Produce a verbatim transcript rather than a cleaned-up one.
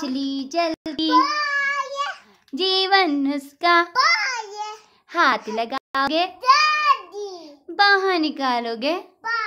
मछली जल्दी, जीवन उसका हाथ लगाओगे बाहर निकालोगे